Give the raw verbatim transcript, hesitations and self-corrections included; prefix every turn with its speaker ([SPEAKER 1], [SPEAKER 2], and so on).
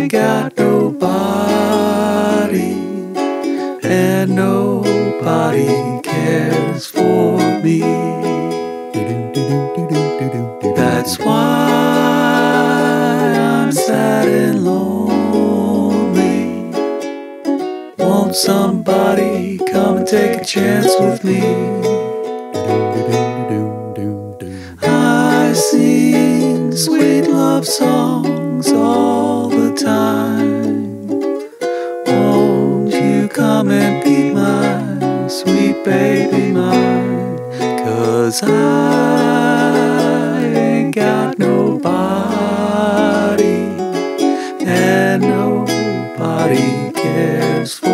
[SPEAKER 1] ain't got nobody, and nobody cares for me. That's why I'm sad and lonely. Won't somebody come and take a chance with me? I sing sweet love songs all the time. Won't you come and be my sweet baby mine? 'Cause I ain't got nobody, and nobody cares for me.